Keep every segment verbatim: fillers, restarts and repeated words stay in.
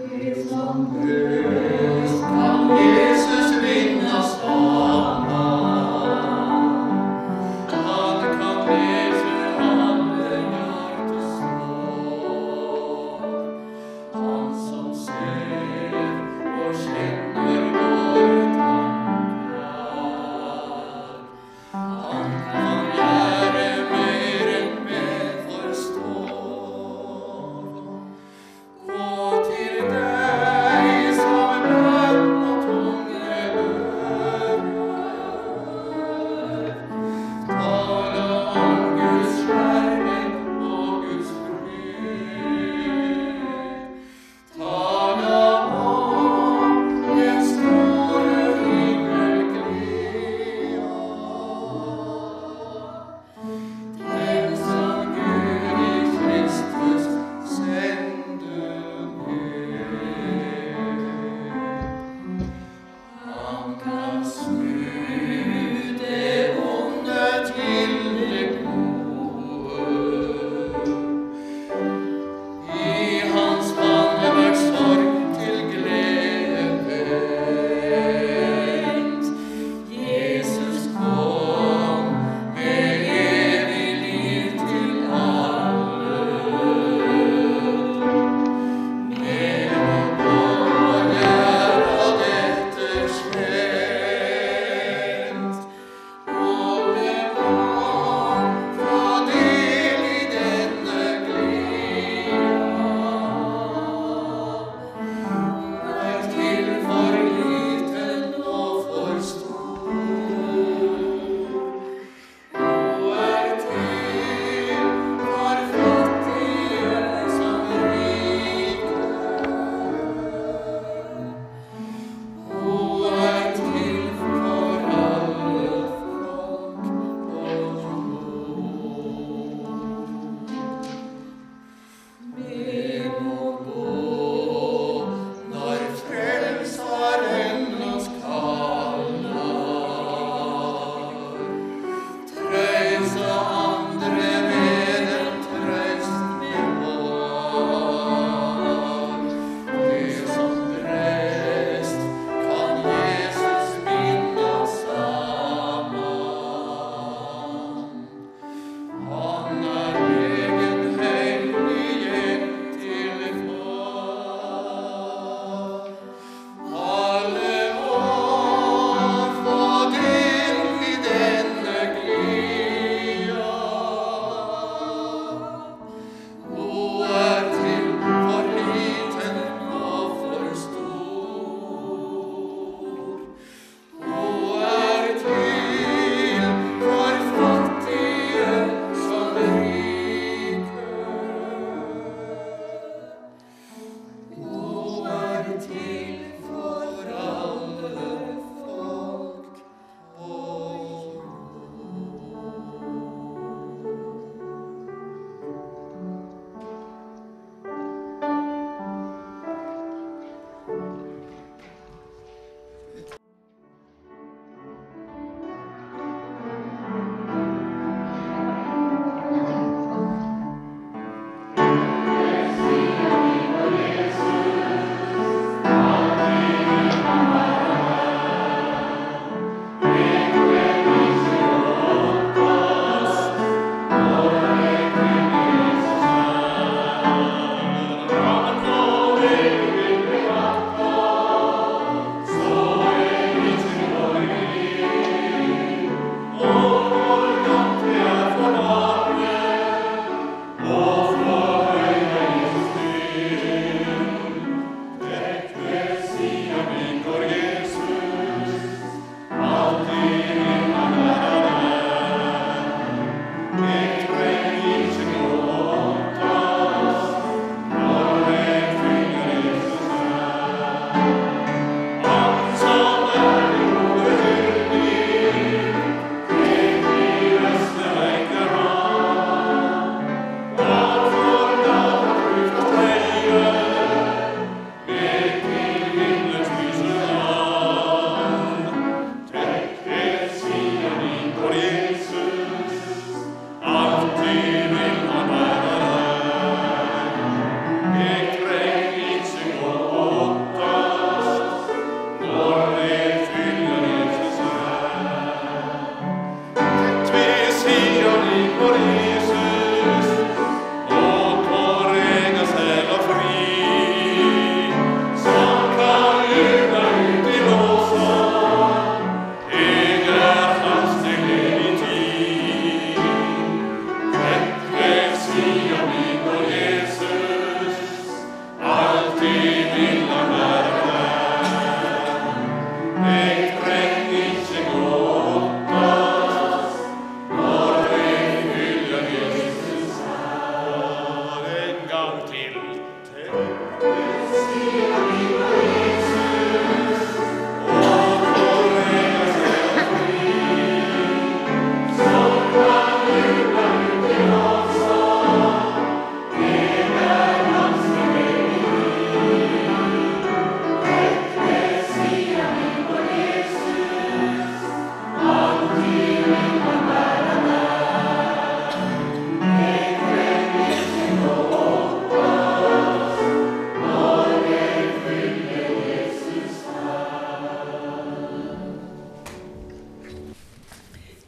Gå til deg som venn og tunge bør.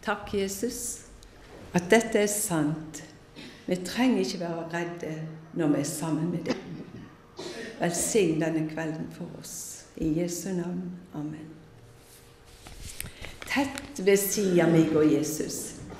Takk, Jesus, at dette er sant. Vi trenger ikke være redde når vi er sammen med deg. Velsign denne kvelden for oss. I Jesu navn. Amen. Tett ved siden av meg og Jesus.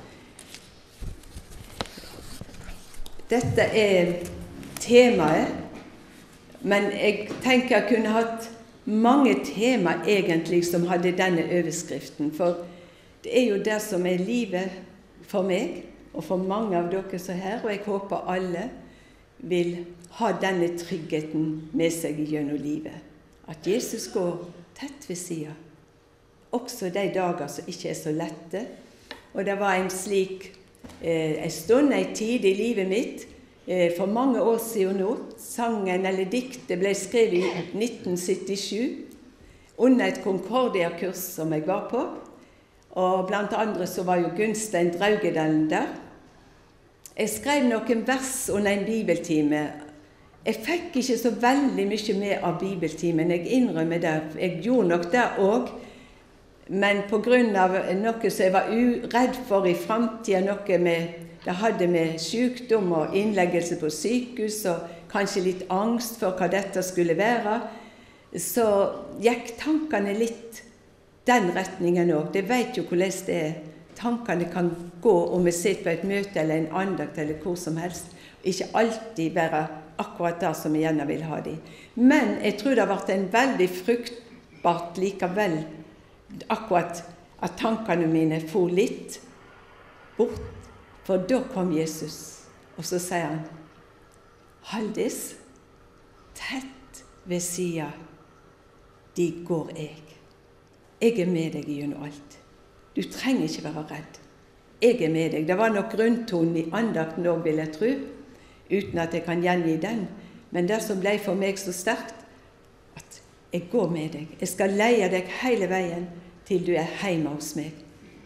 Dette er temaet, men jeg tenker jeg kunne hatt mange tema egentlig som hadde denne overskriften, for det er jo det som er livet for meg, og for mange av dere som er her, og jeg håper alle vil ha denne tryggheten med seg gjennom livet. At Jesus går tett ved siden, også de dager som ikke er så lette. Og det var en slik eh, en stund, en tid i livet mitt, eh, for mange år siden nå. Sangen eller diktet ble skrevet i nitten syttisju, under et Concordia-kurs som jeg var på. Og blant andre så var jo Gunstein Draugedalen der. Jeg skrev noen vers under en bibeltime. Jeg fikk ikke så veldig mye med av bibeltimen, jeg innrømmer det. Jeg gjorde nok det også, men på grunn av noe som jeg var uredd for i fremtiden, noe med, det hadde med sykdom og innleggelse på sykehus, og kanskje litt angst for hva dette skulle være, så gikk tankene litt den retningen også. Det vet jo hvordan det er. Tankene kan gå om vi sitter på et møte eller en andakt eller hvor som helst. Ikke alltid være akkurat det som vi gjerne vil ha de. Men jeg tror det har vært en veldig fruktbart likevel, akkurat at tankene mine for litt bort. For da kom Jesus, og så sier han, Haldis, tett ved siden, de går jeg. Jeg er med deg gjennom alt. Du trenger ikke være redd. Jeg er med deg. Det var nok grunntonen i andakten også, vil jeg tro, uten at jeg kan gjengi den. Men det som ble for meg så sterkt, at jeg går med deg. Jeg skal leie deg hele veien til du er hjemme hos meg.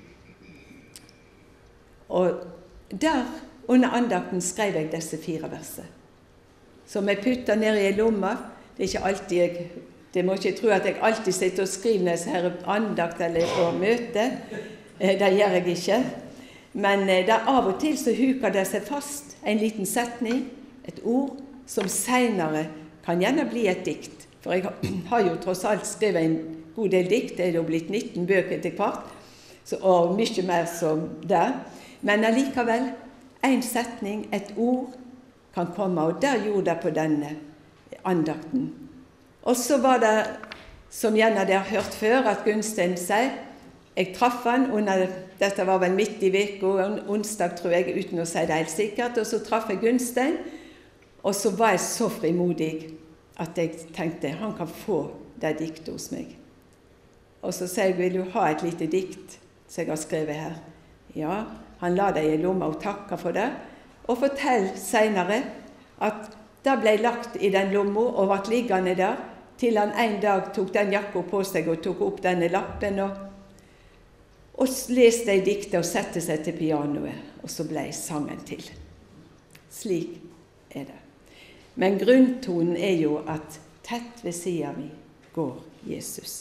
Og der, under andakten, skrev jeg disse fire verser, som jeg puttet ned i en lomma. Det er ikke alltid jeg... Det må ikke tro at jeg alltid sitter og skriver når jeg har andakt eller på møte. Det gjør jeg ikke. Men det av og til så huker det seg fast en liten setning, et ord, som senere kan gjerne bli et dikt. For jeg har jo tross alt skrevet en god del dikt, det er jo blitt nitten bøker til hvert, så, og mye mer som det. Men allikevel, en setning, et ord kan komme, og der gjorde det på denne andakten. Og så var det, som gjerne dere har hørt før, at Gunstein sier, jeg traff han under, dette var vel midt i veka, onsdag tror jeg, uten å si det helt sikkert, og så traff jeg Gunstein, og så var jeg så frimodig at jeg tenkte, han kan få det diktet hos meg. Og så sier jeg, vil du ha et lite dikt, som jeg har skrevet her? Ja, han la det i lomma og takket for det, og fortell senere at det ble lagt i den lomma og ble liggende der, til han en dag tok den jakka på seg og tok opp denne lappen og, og leste i diktet og sette seg til pianoet, og så ble sangen til. Slik er det. Men grunntonen er jo at tett ved siden av meg går Jesus.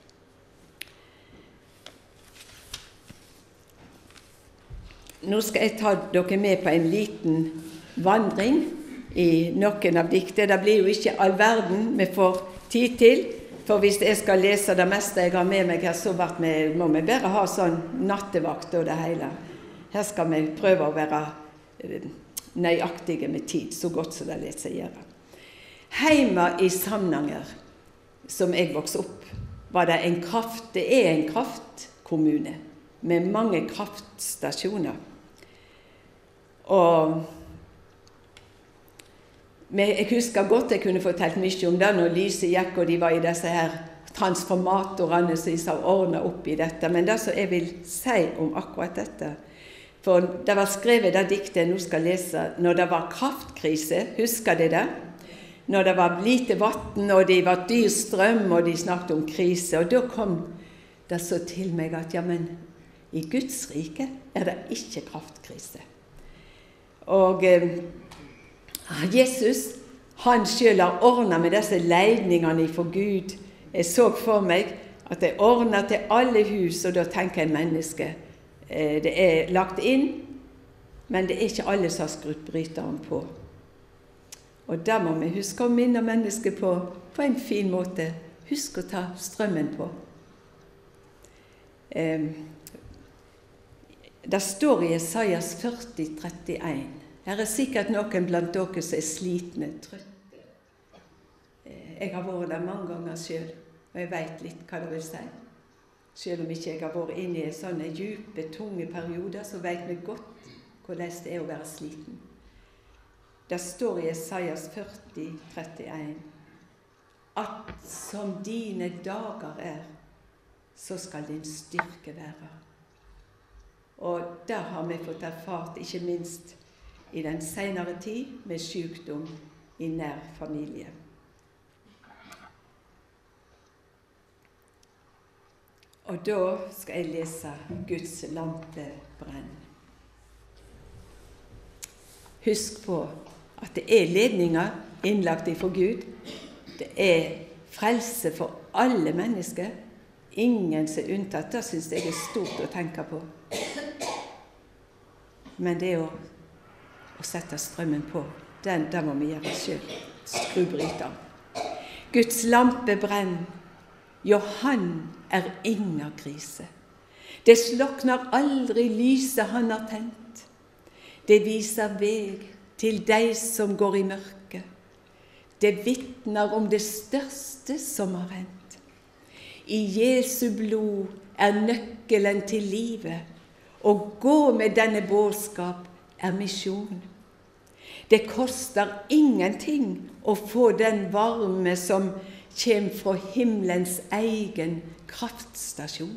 Nå skal jeg ta dere med på en liten vandring i noen av diktet. Det blir jo ikke all verden vi får tid til, for hvis jeg skal lese det meste jeg har med meg her, så må vi bare ha sånn nattevakt og det hele. Her skal vi prøve å være nøyaktige med tid, så godt som det lar seg gjøre. Heima i Samnanger, som jeg vokste opp, var det en kraft, det er en kraftkommune, med mange kraftstasjoner. Og Men jeg husker godt jeg kunne fortalt mye om det når lyset gikk, og de var i disse her transformatorene som de har ordnet opp i dette. Men det som jeg vil si om akkurat dette, for det var skrevet det diktet jeg nå skal lese, når det var kraftkrise, husker de det? Når det var lite vatten, og det var dyr strøm, og de snakket om krise, og da kom det så til meg at, ja, men i Guds rike er det ikke kraftkrise. Og Jesus, han selv har ordnet med disse leidningene for Gud. Jeg så for meg at jeg ordnet til alle hus, og da tenker jeg menneske, det er lagt inn, men det er ikke alle som har skrutt bryteren på. Og da må vi huske å minne mennesket på, på en fin måte. Husk å ta strømmen på. Eh, det står i Jesajas førti trettien. Her er sikkert noen blant dere som er slitne, trøtte. Eh, jeg har vært der mange ganger selv, og jeg vet litt hva det vil si. Selv om ikke jeg har vært inne i sånne dype, tunge perioder, så vet vi godt hvordan det er å være sliten. Det står i Jesajas førti trettien at som dine dager er, så skal din styrke være. Og der har vi fått erfart, ikke minst i den senere tid, med sykdom i nær familie. Og da skal jeg lese Guds lampebrenn. Husk på at det er ledninger innlagt ifra Gud. Det er frelse for alle mennesker. Ingen som er unntatt. Det synes jeg er stort å tenke på. Men det er å, å sette strømmen på. Den, den må vi gjøre selv. Skru bryteren. Guds lampe brenn. Jo, han er ingen krise. Det slokner aldri lyset han har tent. Det viser veg til de som går i mørke. Det vittner om det største som har hendt. I Jesu blod er nøkkelen til livet. Å gå med denne budskap er misjon. Det koster ingenting å få den varme som kommer fra himmelens egen kraftstasjon.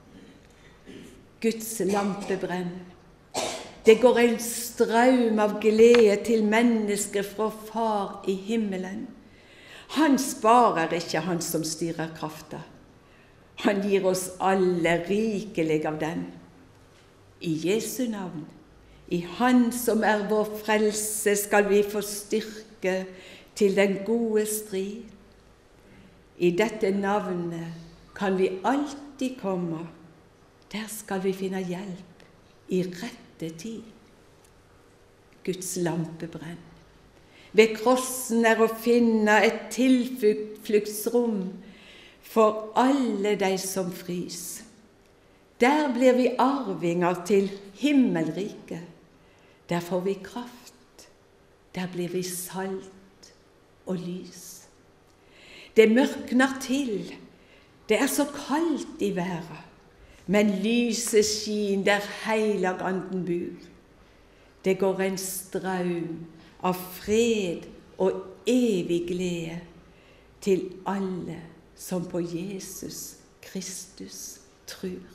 Guds lampe brenner. Det går en strøm av glede til mennesker fra Far i himmelen. Han sparer ikke, han som styrer krafta. Han gir oss alle rikelig av den. I Jesu navn, i Han som er vår frelse, skal vi få styrke til den gode strid. I dette navnet kan vi alltid komme. Der skal vi finne hjelp i rett tid. Guds lampe brenn. Ved krossen er å finne et tilfluktsrom for alle de som frys. Der blir vi arvinger til himmelriket. Der får vi kraft. Der blir vi salt og lys. Det mørkner til. Det er så kaldt i været. Men lyset skin der Helliganden bor. Det går en strøm av fred og evig glede til alle som på Jesus Kristus tror.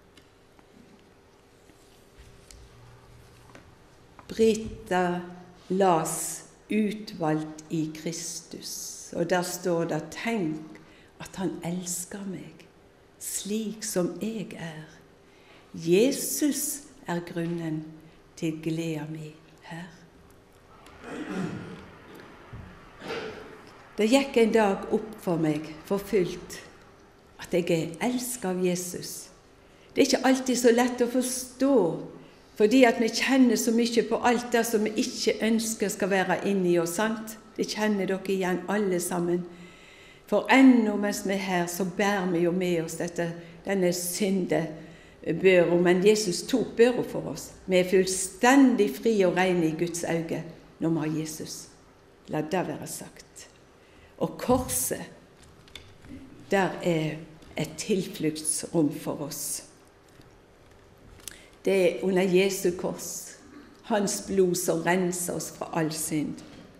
Brita las utvalgt i Kristus, og der står det: tenk at han elsker meg slik som jeg er. Jesus er grunnen til gleda mi her. Det gikk en dag opp for meg for fullt at jeg er elsket av Jesus. Det er ikke alltid så lett å forstå, fordi at vi kjenner så mye på alt det som vi ikke ønsker skal være inni oss, sant? Det kjenner dere igjen alle sammen. For ennå mens vi er her, så bærer vi jo med oss dette, denne syndebøra, men Jesus tok børa for oss. Vi er fullstendig fri og rene i Guds øyne når vi har Jesus. La det være sagt. Og korset, der er et tilfluktsrom for oss. Det er under Jesu kors, hans blod som renser oss fra all synd.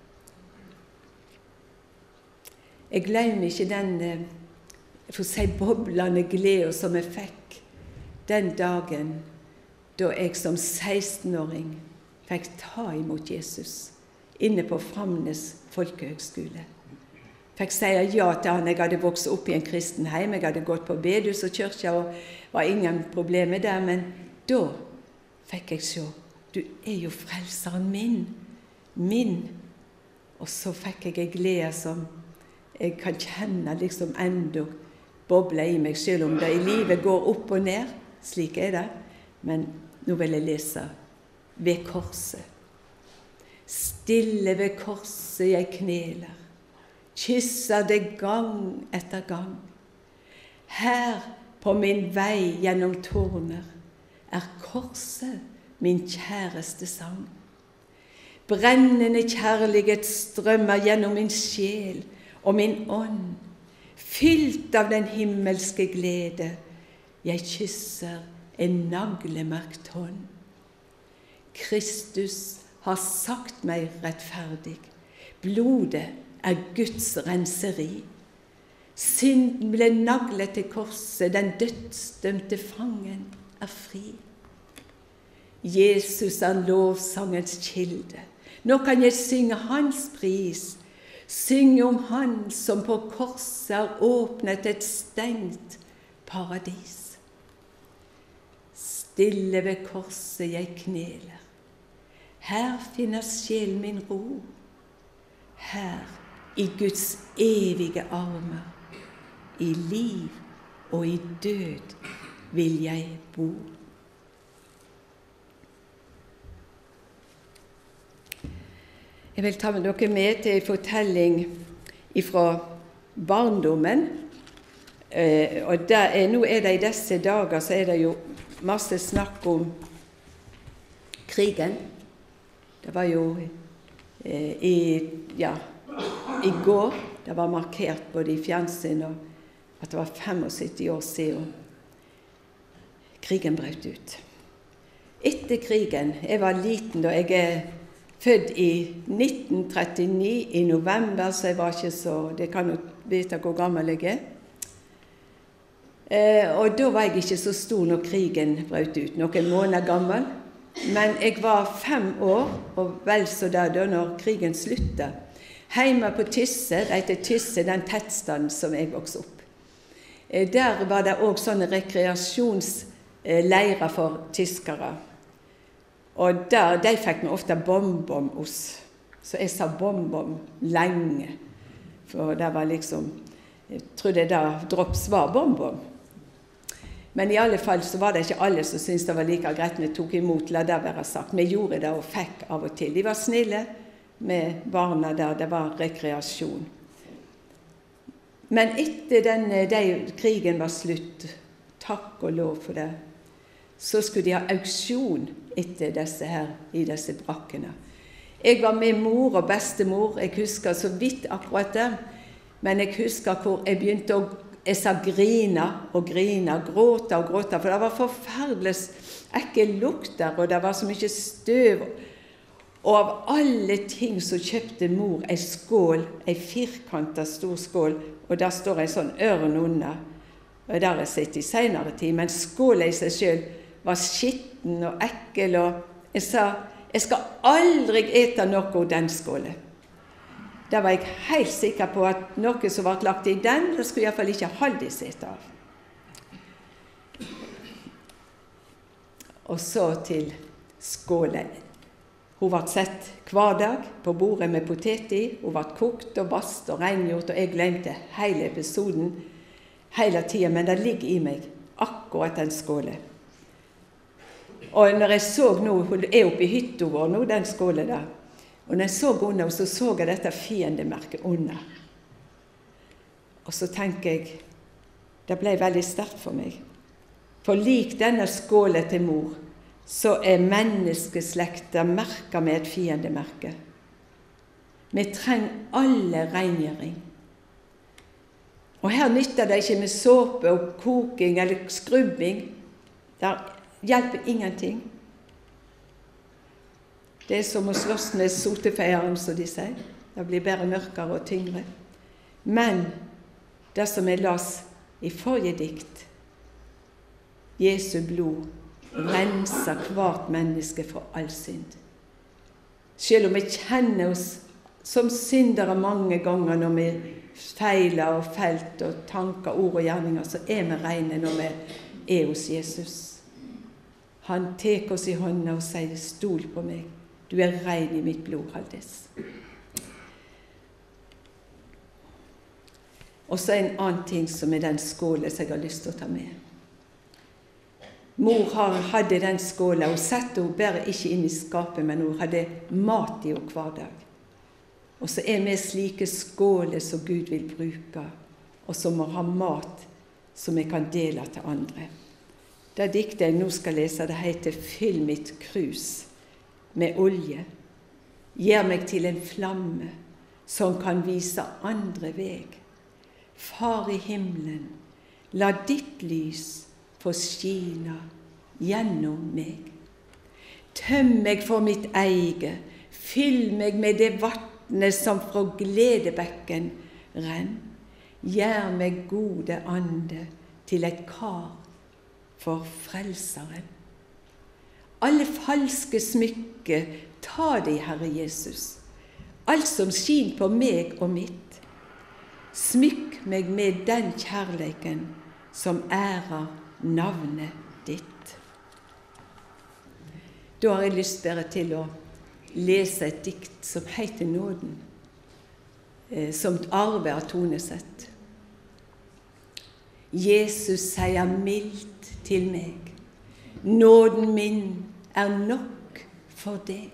Jeg glemmer ikke den, jeg får si, boblende glede som jeg fikk den dagen da jeg som seksten-åring fikk ta imot Jesus inne på Framnes folkehøgskole. Fikk si ja til han. Jeg hadde vokst opp i en kristen heim, jeg hadde gått på bedehus og kirke, og var ingen problemer der, men da fikk jeg se, du er jo frelseren min, min. Og så fikk jeg en glede som jeg kan kjenne liksom enda boble i meg, selv om det i livet går opp og ned, slik er det. Men nå vil jeg lese ved korset. Stille ved korset jeg kneler, kysser det gang etter gang. Her på min vei gjennom tårner er korset min kjæreste sang. Brennende kjærlighet strømmer gjennom min sjel og min ånd, fylt av den himmelske glede. Jeg kysser en naglemerkt hånd. Kristus har sagt meg rettferdig. Blodet er Guds renseri. Synden ble naglet til korset, den dødsdømte fangen er fri. Jesus er lovsangens kilde. Nå kan jeg synge hans pris, synge om han som på korset har åpnet et stengt paradis. Stille ved korset jeg kneler. Her finner sjelen min ro. Her i Guds evige armer, i liv og i død vil jeg bo. Jeg vil ta med dere med til en fortelling fra barndommen. Eh, og der er, nå er det i disse dager så er det jo masse snakk om krigen. Det var jo eh, i, ja, i går, det var markert både i fjernsyn og at det var syttifem år siden krigen brøt ut. Etter krigen, jeg var liten da, jeg er født i nitten trettini, i november, så jeg var ikke så, det kan jo vite hvor gammel jeg er. Eh, og da var jeg ikke så stor når krigen brøt ut, noen måneder gammel. Men jeg var fem år, og vel så der da når krigen sluttet. Hjemme på Tysse, det heter Tysse, den tettstaden som jeg vokste opp. Der var det også sånne rekreasjonsleirer for tyskere. Og der, de fikk vi ofte bonbon-oss. Så jeg sa bonbon lenge. For det var liksom, jeg trodde da drops var bonbon. Men i alle fall så var det ikke alle som syntes det var like greit vi tok imot, la det være sagt. Vi gjorde det og fikk av og til. De var snille med barna der, det var rekreasjon. Men etter den, de, krigen var slutt, takk og lov for det, så skulle de ha auksjon etter disse her, i disse brakkene. Jeg var med mor og bestemor, jeg husker så vidt akkurat det, men jeg husker hvor jeg begynte å Jeg sa grina og grina, gråta og gråta, for det var forferdelig ekkel lukt der, og det var så mye støv. Og av alle ting så kjøpte mor en skål, en firkantet stor skål, og der står en sånn ørn under. Og der har jeg sett i senere tid, men skålen i seg selv var skitten og ekkel, og jeg sa, jeg skal aldri ete noe av den skålen. Da var jeg helt sikker på at noe som var lagt i den, det skulle jeg i hvert fall ikke halde sett av. Og så til skålen. Hun ble sett hver dag på bordet med potet i, hun ble kokt og bast og rengjort, og jeg glemte hele episoden hele tiden, men det ligger i meg akkurat den skålen. Og når jeg så nå, hun er oppe i hytta vår nå, den skålen der, og når jeg så under, så så jeg dette fiendemerket under. Og så tenker jeg, det ble veldig sterkt for meg. For lik denne skålen til mor, så er menneskeslekta merket med et fiendemerke. Vi trenger alle rengjøring. Og her nytter det ikke med såpe og koking eller skrubbing. Det hjelper ingenting. Det er som å slåss med sotefeieren, som de sier. Det blir bare mørkere og tyngre. Men det som jeg las i forrige dikt, Jesu blod renser hvert menneske fra all synd. Selv om vi kjenner oss som syndere mange ganger når vi feiler og felt og tanker, ord og gjerninger, så er vi rene når vi er hos Jesus. Han tek oss i hånda og sier, stol på meg. Du er rein i mitt blod, Haldis. Og så en annen ting som er den skålen som jeg har lyst til å ta med. Mor hadde den skåla, og sette henne bare ikke inn i skapet, men hun hadde mat i henne hver dag. Og så er vi slike skåler som Gud vil bruke, og som må ha mat som vi kan dele til andre. Det diktet jeg nå skal lese, det heter «Fyll mitt krus med olje. Gjør meg til en flamme som kan vise andre veg. Far i himmelen, la ditt lys få skina gjennom meg. Tøm meg for mitt eige, fyll meg med det vattnet som fra gledebekken renn. Gjør meg gode ande til et kar for frelseren. Alle falske smykker, ta de, Herre Jesus. Alt som skin på meg og mitt. Smykk meg med den kjærleiken som ærer navnet ditt. Da har jeg lyst bare til å lese et dikt som heter Nåden, eh, som Arve av Tonesett. Jesus sier mildt til meg, nåden min er nok for deg.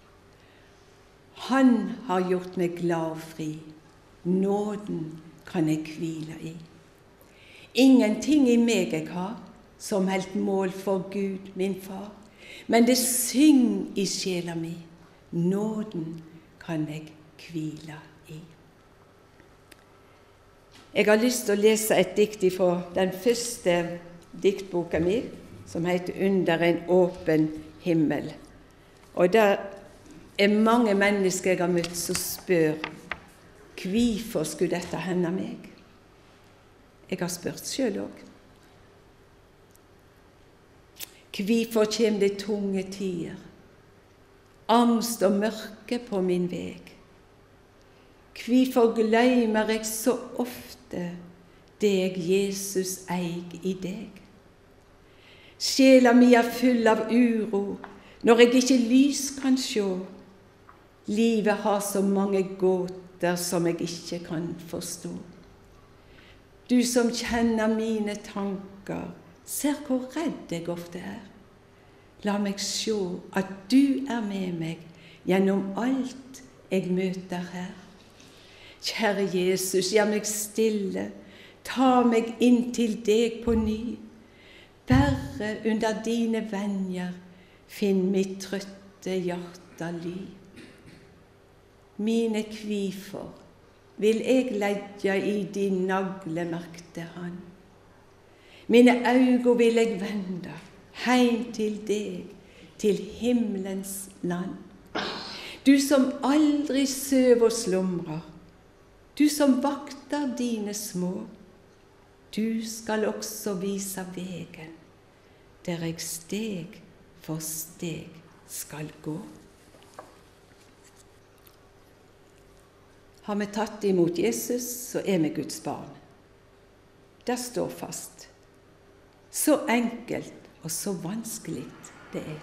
Han har gjort meg glad og fri, nåden kan jeg hvile i. Ingenting i meg jeg har, som helt mål for Gud, min far, men det syng i sjela mi, nåden kan jeg hvile i. Jeg har lyst til å lese et dikt fra den første diktboka mi, som heter Under en åpen himmel. Og der er mange mennesker jeg har møtt som spør, hvorfor skulle dette hende meg? Jeg har spurt selv også. Hvorfor kommer det tunge tider, angst og mørke på min veg? Hvorfor glemmer jeg så ofte deg, Jesus, eig i deg? Sjela mi er full av uro, når jeg ikke lys kan sjå. Livet har så mange gåter som jeg ikke kan forstå. Du som kjenner mine tanker, ser hvor redd jeg ofte er. La meg sjå at du er med meg gjennom alt jeg møter her. Kjære Jesus, gjør meg stille, ta meg inn til deg på ny. Bare under dine venjer finn mitt trøtte hjerte ly. Mine kvifor vil jeg legge i din naglemerkte hand. Mine øyne vil jeg vende heim til deg, til himmelens land. Du som aldri søv og slumrer, du som vakter dine små, du skal også vise vegen, der jeg steg for steg skal gå. Har vi tatt imot Jesus, så er vi Guds barn. Det står fast. Så enkelt og så vanskelig det er.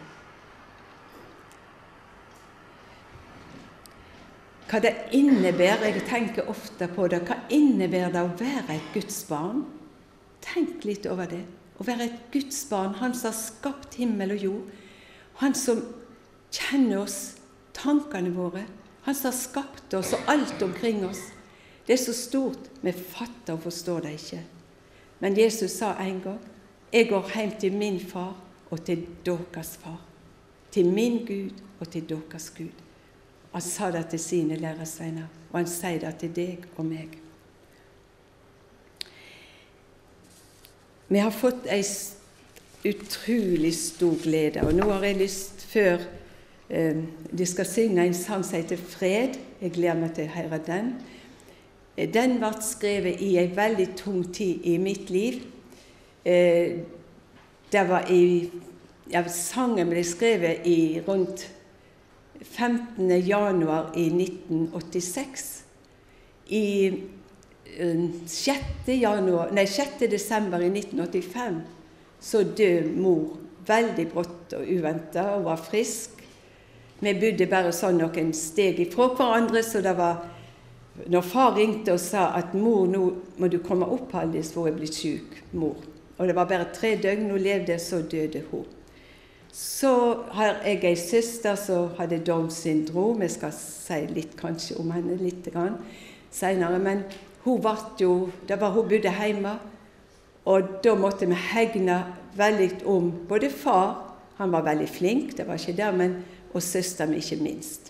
Hva det innebærer, jeg tenker ofte på det, hva innebærer det å være et Guds barn? Tenk litt over det. Å være et Guds barn, han som har skapt himmel og jord, han som kjenner oss, tankene våre, han som har skapt oss og alt omkring oss. Det er så stort, vi fatter og forstår det ikke. Men Jesus sa en gang, jeg går hjem til min far og til deres far. Til min Gud og til deres Gud. Han sa det til sine læresvenner, og han sier det til deg og meg. Vi har fått en utrolig stor glede, og nå har jeg lyst, før eh, de skal synge en sang som heter Fred, jeg gleder meg til å høre den. Den ble skrevet i en veldig tung tid i mitt liv. Eh, det var i, ja, sangen ble skrevet i rundt femtende januar i nitten åttiseks. I sjette januar, nei, sjette desember i nitten åttifem så døde mor veldig brått og uventet, og var frisk. Vi bodde bare sånn noen steg ifra hverandre, så det var, når far ringte og sa at mor, nå må du komme opp, Haldis, for jeg blir syk, mor. og det var bare tre døgn hun levde, så døde hun. Så har jeg en søster som hadde Downs syndrom. Jeg skal si litt kanskje om henne litt grann senere, men hun var jo, det var hun bodde hjemme, og da måtte vi hegne veldig om både far, han var veldig flink, det var ikke der, men og søster mi ikke minst.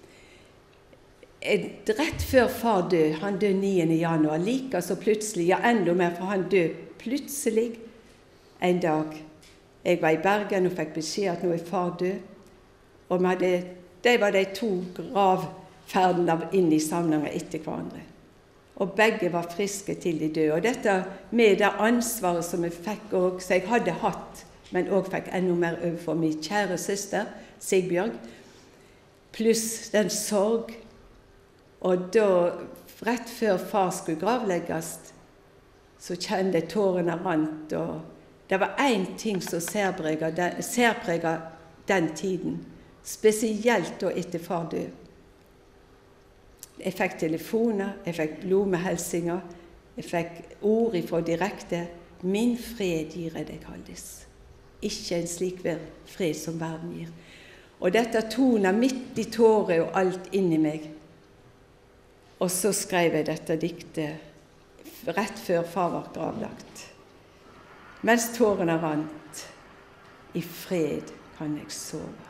Rett før far død, han døde niende januar, like så plutselig, ja enda mer, for han døde plutselig en dag. Jeg var i Bergen og fikk beskjed at nå er far død, og vi hadde, det var de to gravferdene inn i Samnanger etter hverandre. Og begge var friske til de døde. Og dette med det ansvaret som jeg fikk, og som jeg hadde hatt, men også fikk enda mer overfor min kjære søster, Sigbjørg, pluss den sorg. Og da, rett før far skulle gravlegges, så kjente jeg tårene rant, og det var en ting som særpreget den, særpreget den tiden, spesielt da etter far død. Jeg fikk telefoner, jeg fikk blommehelsinger, jeg fikk ord ifra direkte, min fred gir jeg deg, Haldis. Ikke en slik fred som verden gir. Og dette tonet midt i tåret og alt inni meg. Og så skrev jeg dette diktet rett før far var gravlagt. Mens tårene rant, i fred kan jeg sove.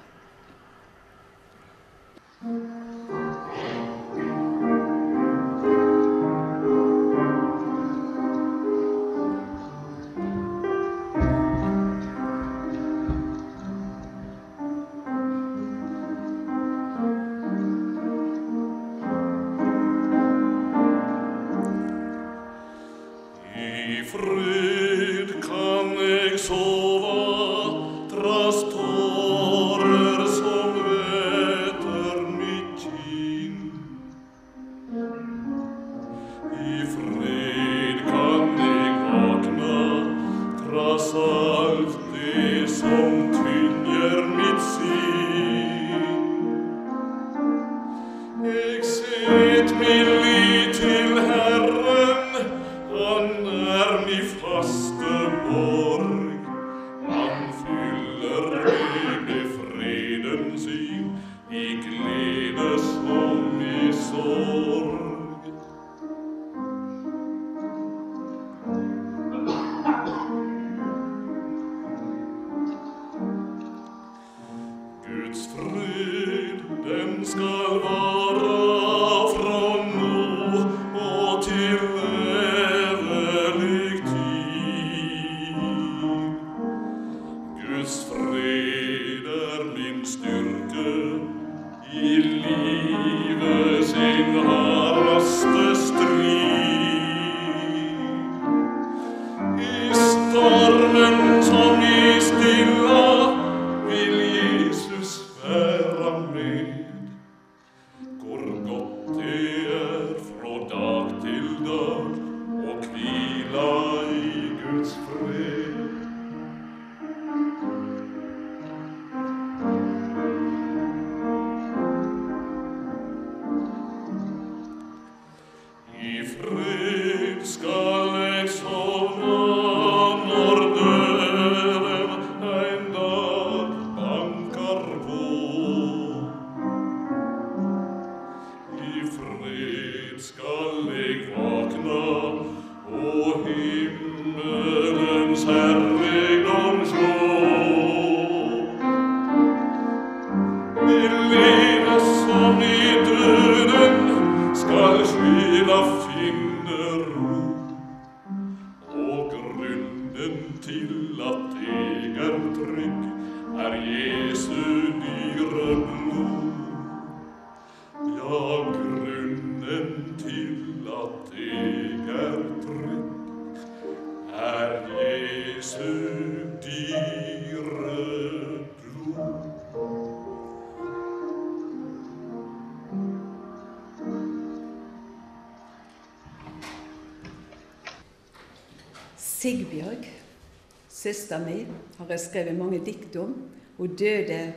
Sigbjørg, søster mi, har jeg skrevet mange dikt om. Hun døde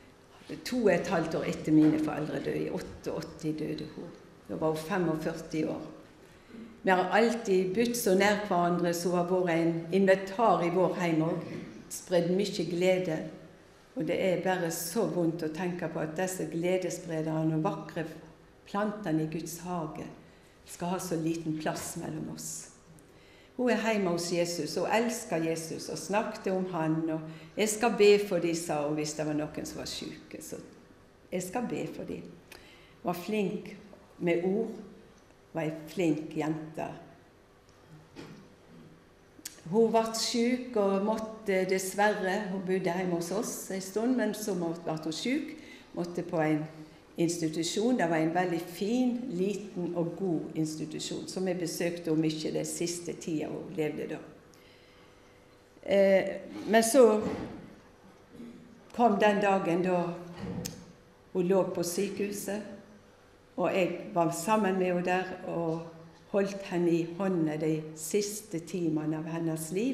to og et halvt år etter mine foreldre døde. I åttiåtte døde hun. Da var hun femogførti år. Vi har alltid bytt så nær hverandre, så har vært en inventar i vår heim og spredd mye glede. Og det er bare så vondt å tenke på at disse gledessprederne og vakre plantene i Guds hage skal ha så liten plass mellom oss. Hun er hjemme hos Jesus og elsker Jesus og snakket om han, og jeg skal be for de, sa hun, hvis det var noen som var syke, så jeg skal be for de. Var flink med ord, var en flink jente. Hun ble syk og måtte dessverre, hun bodde hjemme hos oss en stund, men så ble hun syk, måtte på en institusjon. Det var en veldig fin, liten og god institusjon, som jeg besøkte om mye det siste tida hun levde da. Eh, men så kom den dagen da hun lå på sykehuset, og jeg var sammen med henne der og holdt henne i hånda de siste timene av hennes liv.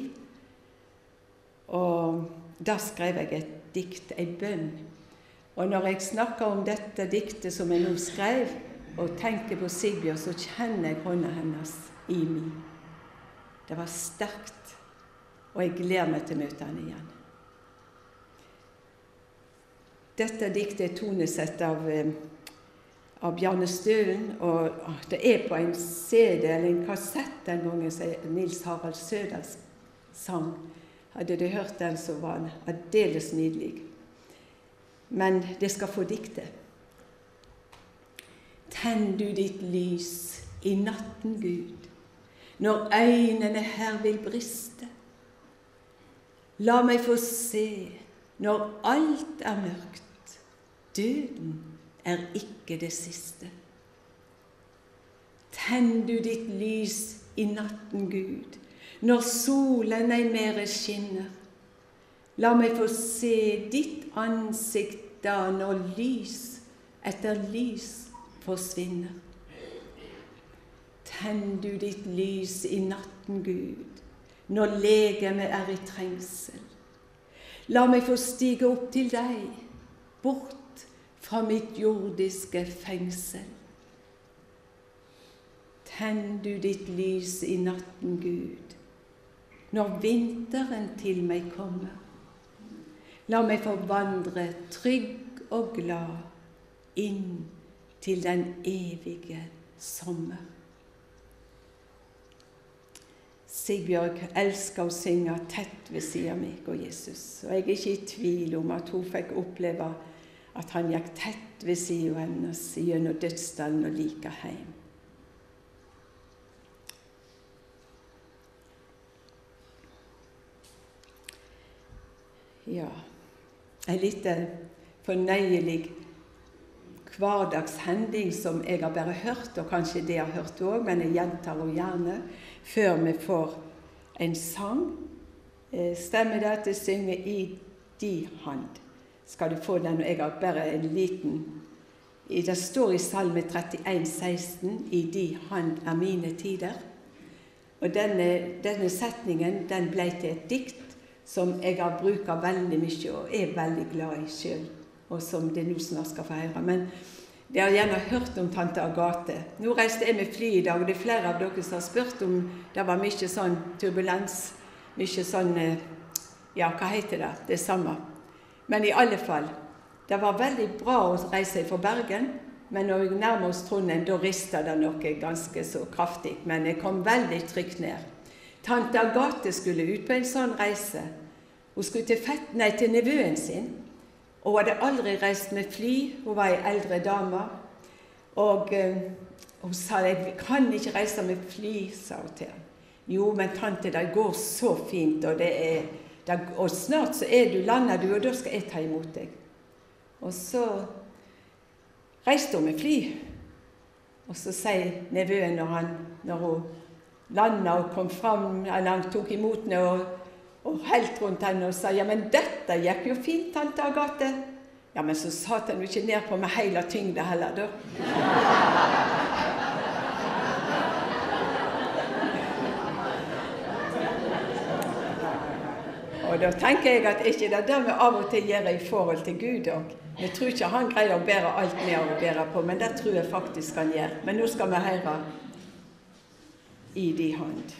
Og da skrev jeg et dikt, en bønn. Og når jeg snakker om dette diktet som jeg nå skrev, og tenker på Sigbjørn, så kjenner jeg hånda hennes i meg. Det var sterkt, og jeg gleder meg til å møte henne igjen. Dette diktet er tonesett av, av Bjarne Stølen, og det er på en C D eller en kassett den gangen som Nils Harald Søders sang. Hadde du hørt den, så var den aldeles nydelig. Men det skal få dikte. Tenn du ditt lys i natten, Gud, når øynene her vil briste. La meg få se når alt er mørkt. Døden er ikke det siste. Tenn du ditt lys i natten, Gud, når solen ei mere skinner. La meg få se ditt ansikt da når lys etter lys forsvinner. Tenn du ditt lys i natten, Gud, når legemet er i trengsel. La meg få stige opp til deg, bort fra mitt jordiske fengsel. Tenn du ditt lys i natten, Gud, når vinteren til meg kommer. La meg få vandre trygg og glad inn til den evige sommer. Sigbjørg elsker å synge tett ved siden av meg og Jesus, og jeg er ikke i tvil om at hun fikk oppleve at han gikk tett ved siden av hennes gjennom dødsdalen og like hjem. Ja, en liten fornøyelig hverdagshending som jeg har bare hørt, og kanskje det har hørt også, men jeg gjentar henne gjerne, før vi får en sang. Stemmer det at jeg synger i di hand? Skal du få den, og jeg har bare en liten. Det står i Salme trettien seksten, i di hand er mine tider. Og denne, denne setningen, den ble til et dikt, som jeg har brukt veldig mye og er veldig glad i selv, og som det nå snart skal få høre. Men jeg har gjerne hørt om tante Agathe. Nå reiste jeg med fly i dag, og det er flere av dere som har spurt om det var mye sånn turbulens, mye sånn, ja, hva heter det? Det samme. Men i alle fall, det var veldig bra å reise fra Bergen, men når vi nærmer oss Trondheim, da ristet det noe ganske så kraftig, men jeg kom veldig trygt ned. Tante Agathe skulle ut på en sånn reise. Hun skulle til, fett, nei, til nevøen sin, og hun hadde aldri reist med fly. Hun var en eldre dame, og uh, hun sa, jeg kan ikke reise med fly, sa hun til ham. Jo, men tante, det går så fint, og, det er, det, og snart så er du, lander du, og da skal jeg ta imot deg. Og så reiste hun med fly, og så sier nevøen når, han, når hun landet og kom fram, eller han tok imot henne og, og helt rundt henne og sa, ja, men dette gikk jo fint, tante Agathe. Ja, men så satt han jo ikke ned på med hele tyngde heller, da. Og da tenker jeg at ikke det er det vi av og til gjør i forhold til Gud også. Jeg tror ikke han greier å bære alt med å bære på, men det tror jeg faktisk han gjør. Men nå skal vi høre. i din hånd.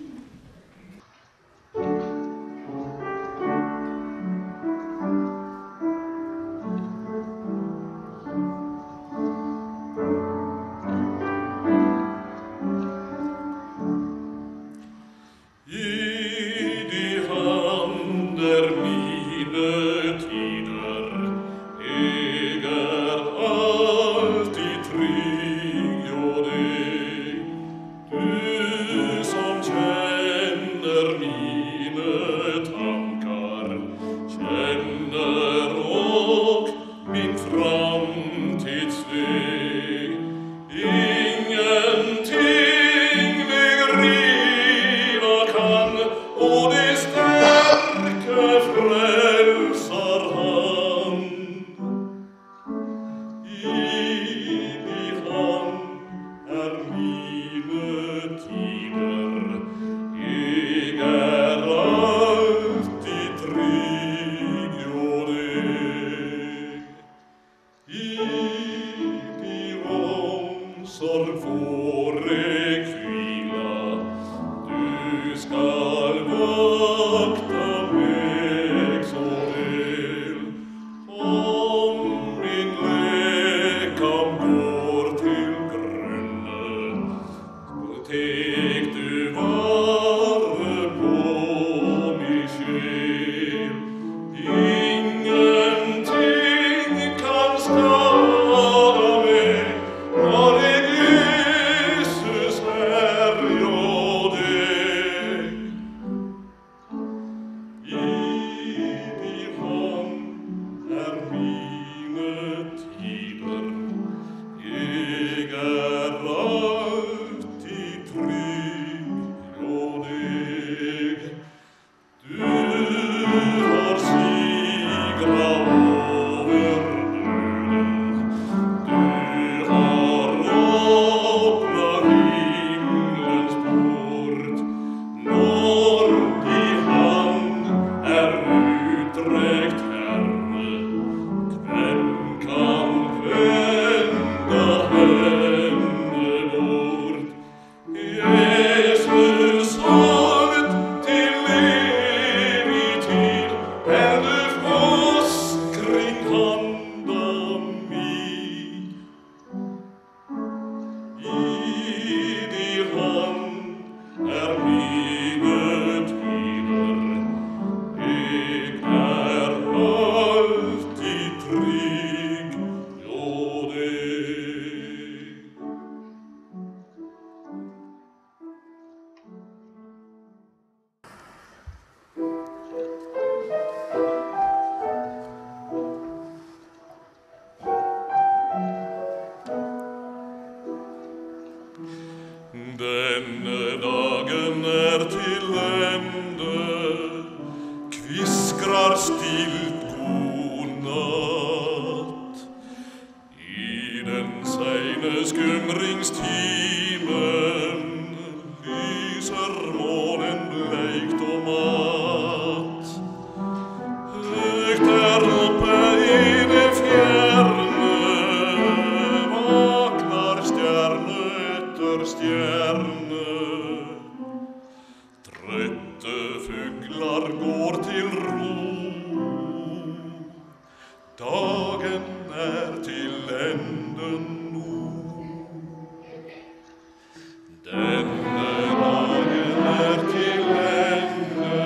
Denne dagen er til ende, kviskrar stilt god natt. I den seine skumringstimen lyser månen bleikt og matt. Høgt der oppe i det fjerne vaknar stjerne etter stjerne. Trøtte fuglar går til ro, dagen er til enden nå. Denne dagen er til ende,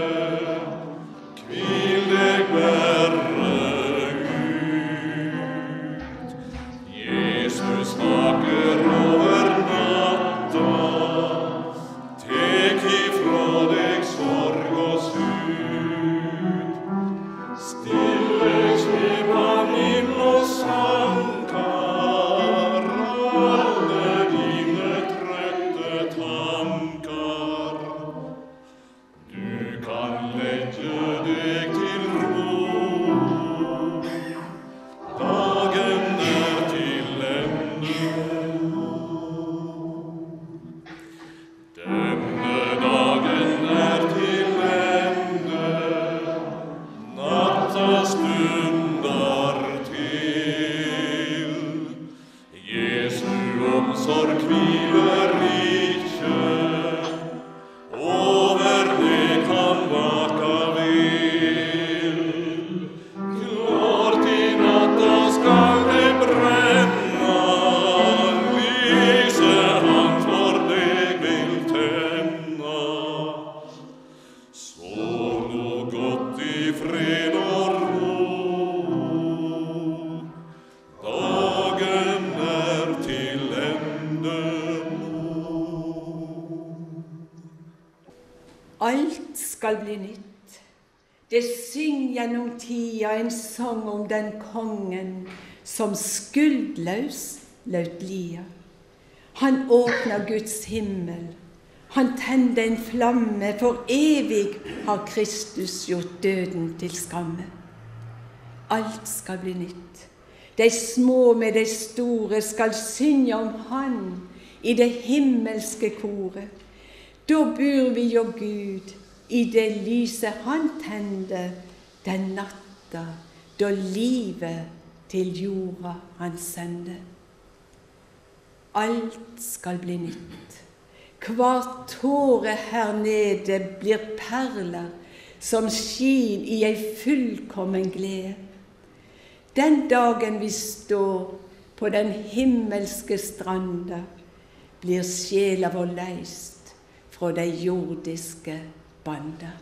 hvil deg bare ut. Jesus vaker over natta, tek ifra deg sorg og sut. Alt skal bli nytt. Det syng gjennom tida en sang om den kongen som skuldløs laut lia. Han åpna Guds himmel. Han tende en flamme, for evig har Kristus gjort døden til skamme. Alt skal bli nytt. De små med de store skal synge om Han i det himmelske koret. Da bur vi jo Gud i det lyset Han tende den natta, da livet til jorda Han sende. Alt skal bli nytt. Hver tåre her nede blir perler som skin i ei fullkommen glede. Den dagen vi står på den himmelske stranda, blir sjela vår leist fra de jordiske banda.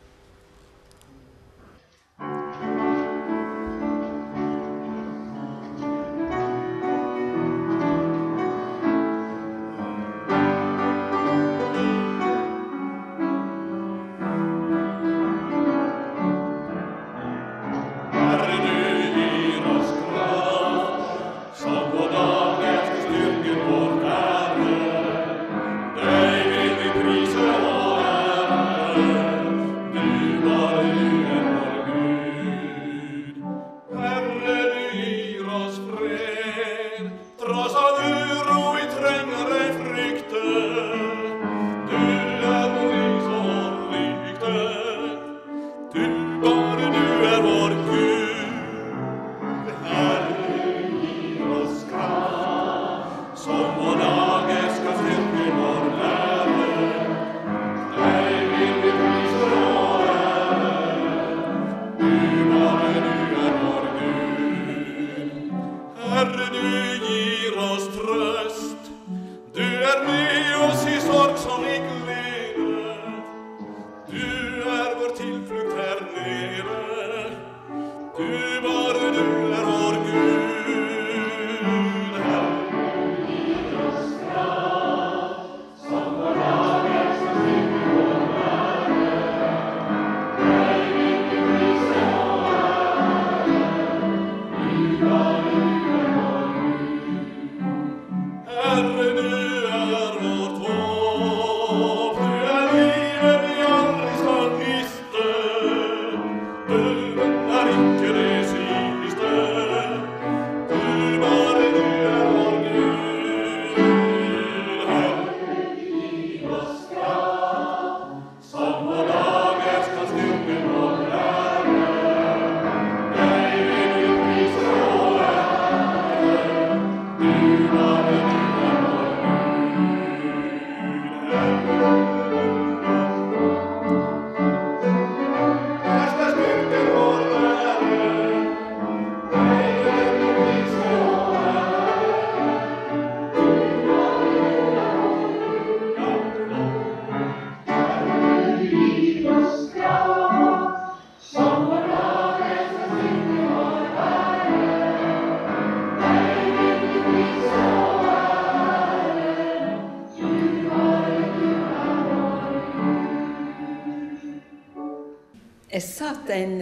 Jeg satt en,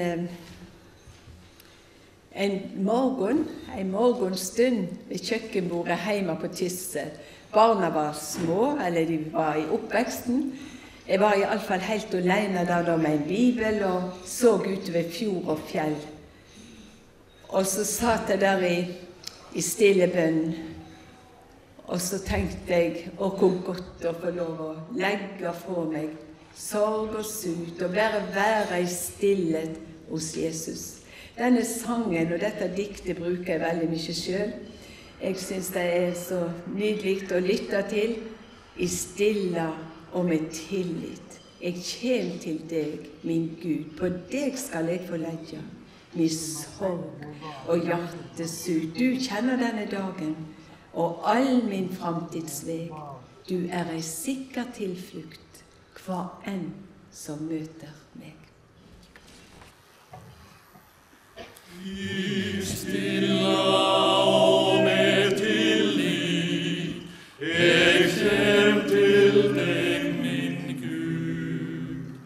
en morgen, en morgenstund ved kjøkkenbordet hjemme på Tysse. Barna var små, eller de var i oppveksten. Jeg var i alle fall helt alene der da med en bibel og så utover fjord og fjell. Og så satt jeg der i, i stille bønn, og så tenkte jeg, å hvor godt å få lov å legge fra meg sorg og sut, og bare være i stillhet hos Jesus. Denne sangen og dette diktet bruker jeg veldig mye selv. Jeg synes det er så nydelig å lytte til, i stille og med tillit. Jeg kommer til deg, min Gud, på deg skal jeg få legge min sorg og hjertesut. Du kjenner denne dagen, og all min framtidsveg. Du er ei sikker tilflukt, hva enn som møter meg. I stilla og med tillit, jeg kjem til deg, min Gud.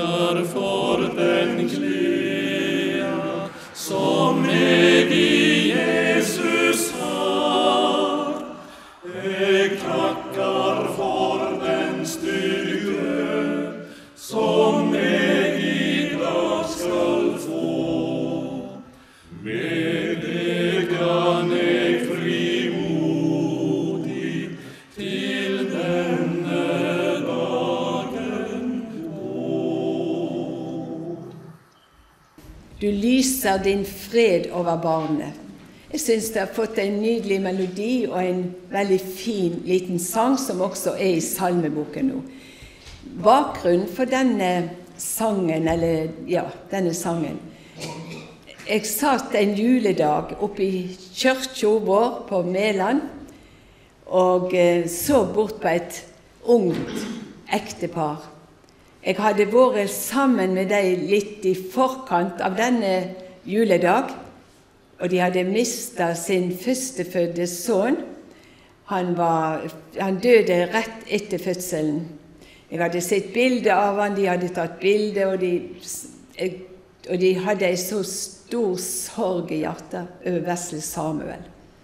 takkar for den gleda som meg i Jesus har. Jeg takkar for den styrke som jeg i dag skal få. Med det kan jeg frimodig til denne dagen gå. Du lyser din fred over barnet. Jeg synes det har fått en nydelig melodi og en veldig fin liten sang som også er i salmeboken nå. Bakgrunnen for denne sangen, eller ja, denne sangen. Jeg satt en juledag oppe i kirka vår på Meland og så bort på et ungt ektepar. Jeg hadde vært sammen med dem litt i forkant av denne juledag, og de hadde mistet sin førstefødte sønn. Han, var, han døde rett etter fødselen. Jeg hadde sett bilde av han, de hadde tatt bilde, og de, og de hadde en så stor sorg i hjertet over vesle Samuel.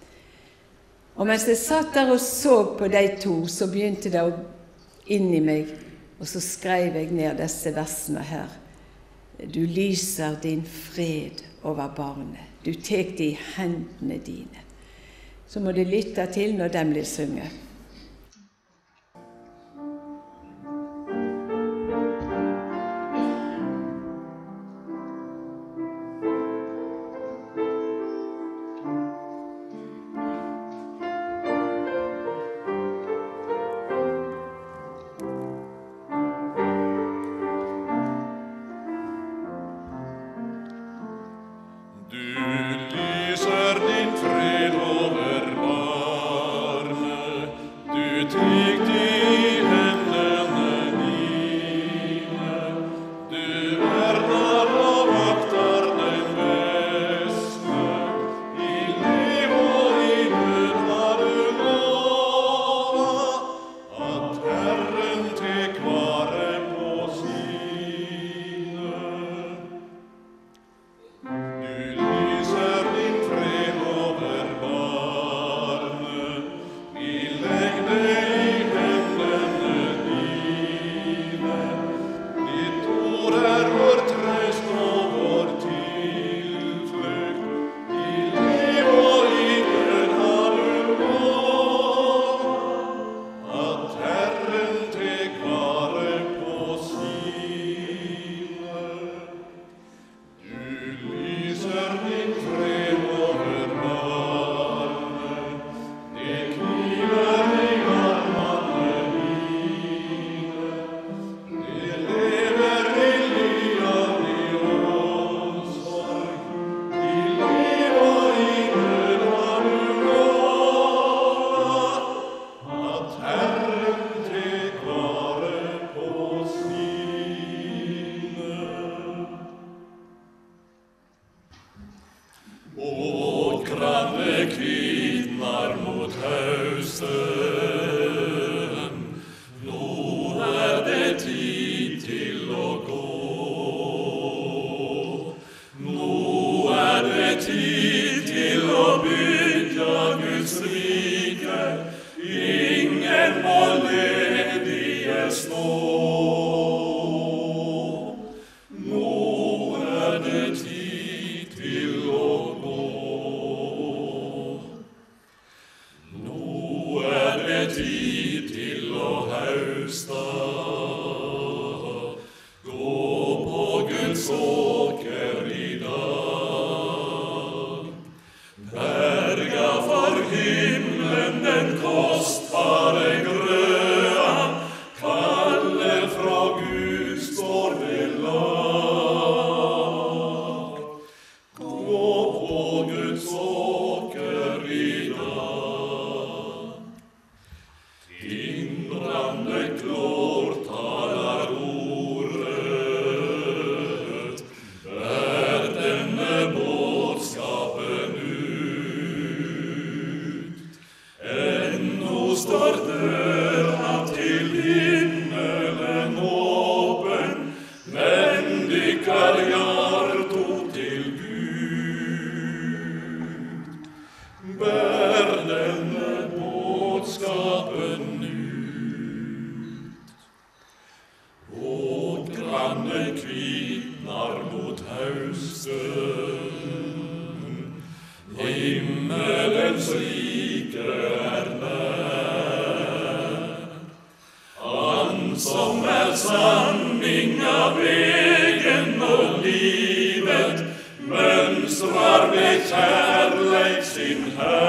Og mens jeg satt der og så på de to, så begynte det å inn i meg, og så skrev jeg ned disse versene her. Du lyser din fred over barnet. Du tek det i hendene dine. Så må du lytte til når de blir sunget. Klor talar ordet, vitnar mot hösten. Himmelens rike är nær. Han som är sanning av vägen och livet mönstrar med kärlek sin Herre.